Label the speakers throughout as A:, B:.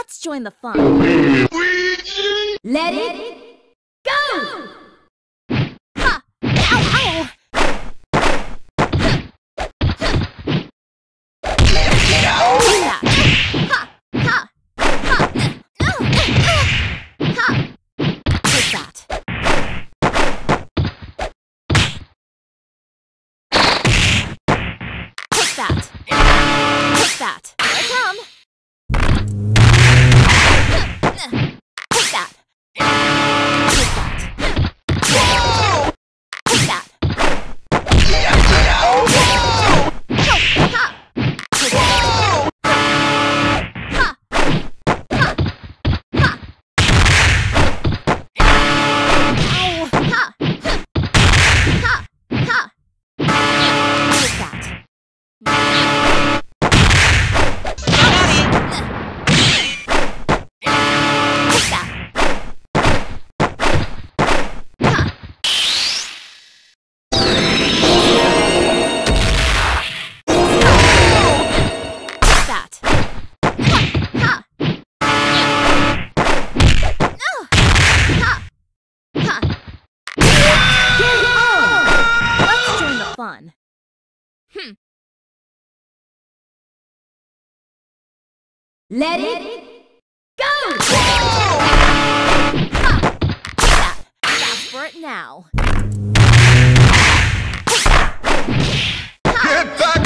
A: Let's join the fun. Let it go! Ha! Ow, ow! Fun. Let it go! Fast for it now.
B: Get back!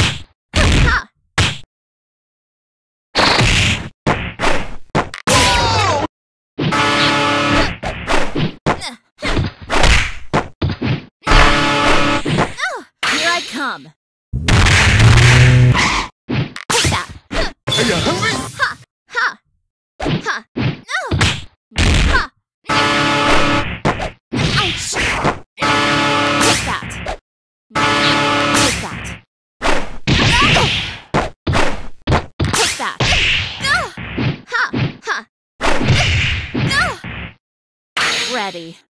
A: Here I come. Take that.
B: Are you hungry?
A: Ha! Ha! Ha! No! Ha! Ouch! Take that. Take that. Take that. Ha! Ha! Ready.